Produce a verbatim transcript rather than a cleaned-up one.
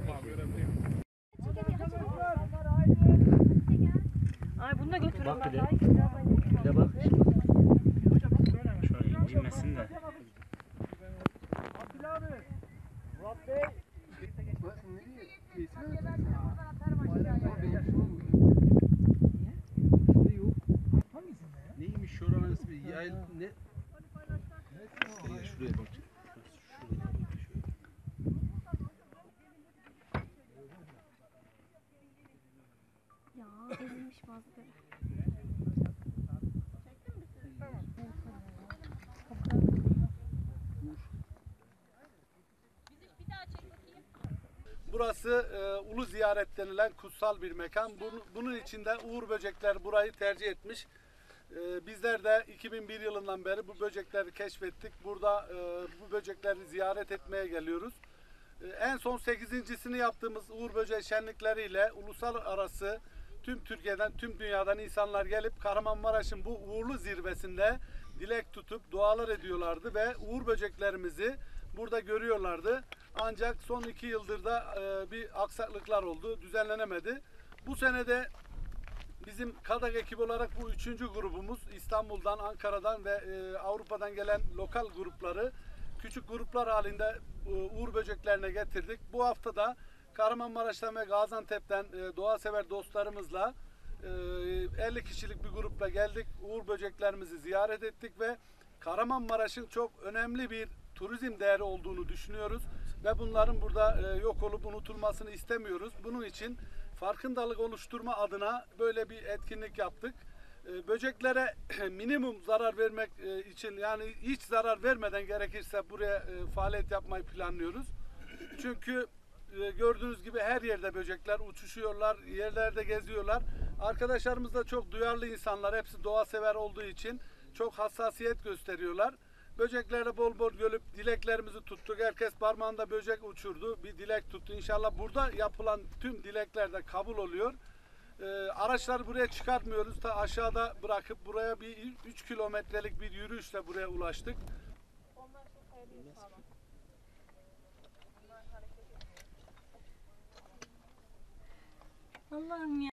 Ay bunu da götürüyorum. Bak bir de. Bir de bak. Şöyle incinmesin de. Murat Bey. Neymiş şuranın ismi? Yayl ne? Şuraya bak. Ya ezilmiş bazıları. Burası e, Ulu Ziyaret denilen kutsal bir mekan. Bunun, bunun içinde Uğur Böcekler burayı tercih etmiş. E, bizler de iki bin bir yılından beri bu böcekleri keşfettik. Burada e, bu böcekleri ziyaret etmeye geliyoruz. E, en son sekizincisini yaptığımız Uğur Böceği şenlikleriyle ulusal arası tüm Türkiye'den, tüm dünyadan insanlar gelip Kahramanmaraş'ın bu uğurlu zirvesinde dilek tutup dualar ediyorlardı ve Uğur böceklerimizi burada görüyorlardı. Ancak son iki yıldır da e, bir aksaklıklar oldu, düzenlenemedi. Bu sene de bizim Kadak ekibi olarak bu üçüncü grubumuz İstanbul'dan, Ankara'dan ve e, Avrupa'dan gelen lokal grupları küçük gruplar halinde e, Uğur böceklerine getirdik. Bu hafta da Kahramanmaraş'tan ve Gaziantep'ten e, doğasever dostlarımızla e, elli kişilik bir grupla geldik. Uğur böceklerimizi ziyaret ettik ve Kahramanmaraş'ın çok önemli bir turizm değeri olduğunu düşünüyoruz ve bunların burada e, yok olup unutulmasını istemiyoruz. Bunun için farkındalık oluşturma adına böyle bir etkinlik yaptık. E, böceklere minimum zarar vermek e, için, yani hiç zarar vermeden gerekirse buraya e, faaliyet yapmayı planlıyoruz. Çünkü e, gördüğünüz gibi her yerde böcekler uçuşuyorlar, yerlerde geziyorlar. Arkadaşlarımız da çok duyarlı insanlar, hepsi doğa sever olduğu için çok hassasiyet gösteriyorlar. Böceklerle bol bol gelip dileklerimizi tuttuk. Herkes parmağında böcek uçurdu, bir dilek tuttu. İnşallah burada yapılan tüm dilekler de kabul oluyor. Ee, araçları buraya çıkartmıyoruz. Ta aşağıda bırakıp buraya bir üç kilometrelik bir yürüyüşle buraya ulaştık. Allah'ım ya.